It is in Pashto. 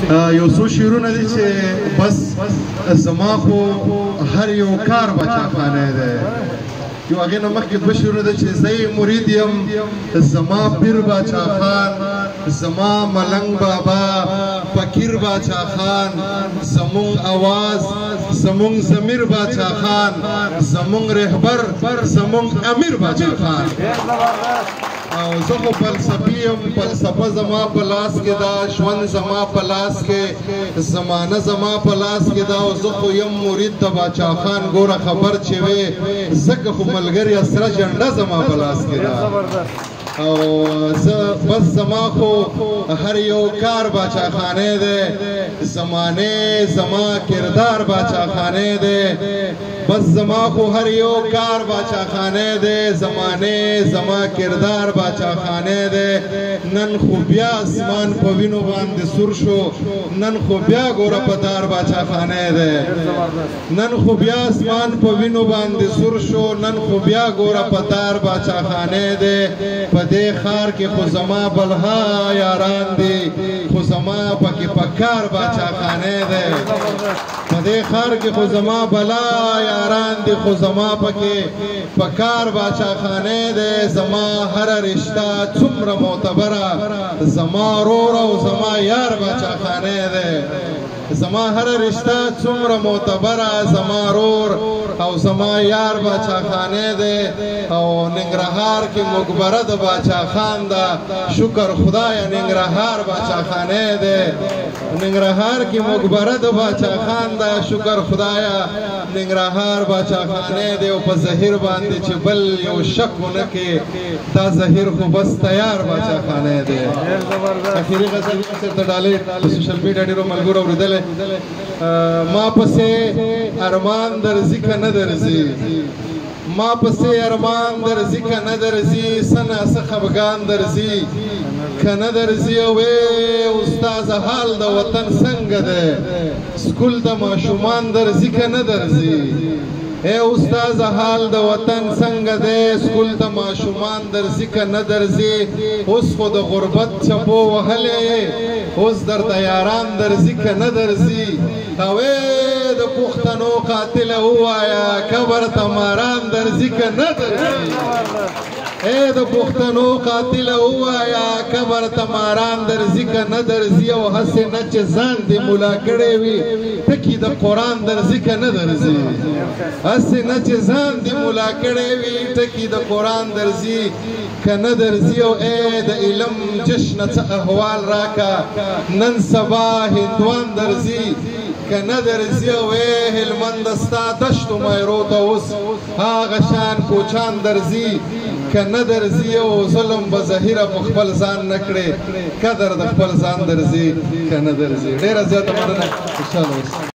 یو څو شعرونه دي چې بس زما خو هر یو کار بچاخانه دی. یو هغې نه مخکې دوه شعرونه ده چې زه یې مرید یم، زما پیر باچا خان، زما ملنګ بابا فقیر باچا خان، زمونږ اواز زمونږ ضمیر باچا خان، زمونږ رهبر زمونږ امیر باچا خان. او زه خو فلسفي یم، فلسفه زما په لاس کې ده، ژوند زما په لاس کې، زمانه زما په لاس کې ده. او زه خو یم مرید د باچا خان. ګوره خبر چې وې ځکه خو ملګري سره جنډه زما په لاس کې ده. او زه بس زما خو هر یو کار باچا خانه دی، زمانه زما کردار باچا خانه دی. بس زما خو هر یو کار باچا خانه دی، زمانه زما کردار باچا خانه دی. نن خو بیا اسمان په وینو باندې سور شو، نن خو بیا ګوره په دار باچا خانه دی. نن خو بیا اسمان په وینو باندې سور شو، نن خو بیا ګوره په دار باچا خانه دی. په دې خار کې خو زما بلها یاران دي، خو زما پکې پکار باچا خانه دی. په دې خار کې خو زما بلا یاران دي، خو زما پکې پکار باچا خانه دی. زما هر رشتہ څومره معتبره، زما رور او زما یار باچا خانه دی. زما هر رشتہ څومره معتبره، زما رور او زما یار باچا خانه دی. او ننګرهار کې مقبره د باچا خان ده، شکر خدایا ننګرهار باچا خانه دی. ننګرهار کې مقبره د باچا خان ده، شکر خدایا ننګرهار باچا خانه دی. او په زهیر باندې چې بل یو شک ونه کې، دا زهیر خو بس تیار باچا خانه دی. اخیری غزل سرته ډالۍ په سوشل میډیا ډېرو ملګرو اورېدلې. ما پسې ارمان درځي که نه درځي، ما پسې ارمان درځي که نه درځي، سنه څه خفګان درځي که نه درځي. او استاذه حال د وطن څنګه دی، سکول د ماشومان درځي که نه درځي. اے استاد حال د وطن څنګه دی، سکول ته ماشومان درځي که نه درځي. اوس خو د غربت چپو وهلې، اوس درته یاران درځي که نه درځي. او د پښتنو قاتله ووایه قبر ته ماران درځي که نه درځي. اے د پښتنو قاتله ووایه قبر ته ماران درځي که نه درځي. او هسې نه چې ځان دې مولا کړی وي، ټکي د قرآن درځي که نه درځي. هسې نه چې ځان دې مولا کړی وي، ټکي د قرآن درځي که نه درځي. او ای د علم جشنه څه احوال راکه، نن سبا هندوان درځي که نه درځي. او ای هلمند ستا دشتو میرو ته اوس هغه شان کوچان درځي که نه درځي. او ظلم به ظهیره په خپل ځان نه کړې، قدر د خپل ځان درځي که نه درځي. ډېره زیاته مننه.